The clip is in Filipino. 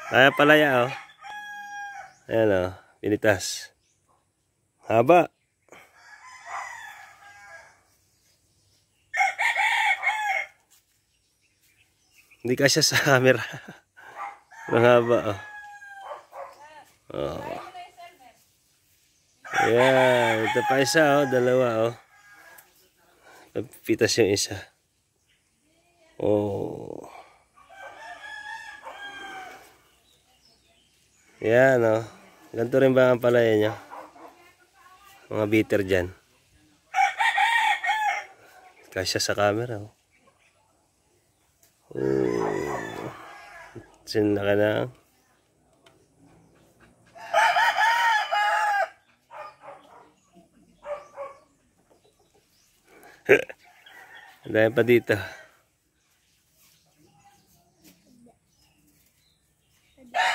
Kaya palaya oh. Ayan oh, pinitas. Haba. Hindi kasya sa camera. Ang haba oh. Oh. Ayan, ito pa isa oh, dalawa oh. Pitas yung isa. Oh. Yan oh. Ganito rin ba ang palaya nyo? Mga bitter dyan. Kasya sa camera oh. Oh. Sinlaki na. Dahil pa dito.